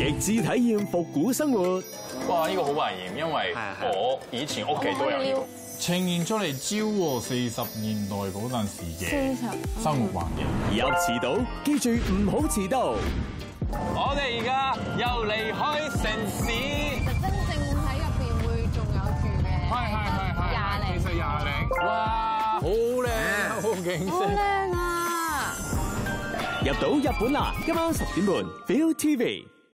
極致體驗復古生活。 哇！呢個好危險，因為我以前屋企都有呢個。呈現出嚟昭和40年代嗰陣時嘅生活環境。 入遲到，記住唔好遲到。 我哋而家又離開城市。 真正喺入邊會仲有住嘅。 係。其實20零。哇！好靚，好景色。 好靚啊！ 入到日本啦！今晚10點半 ，Feel TV。